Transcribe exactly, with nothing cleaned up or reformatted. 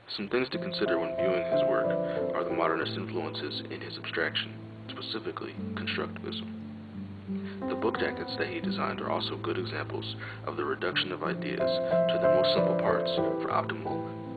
Some things to consider when viewing his work are the modernist influences in his abstraction, specifically constructivism. The book jackets that he designed are also good examples of the reduction of ideas to their most simple parts for optimal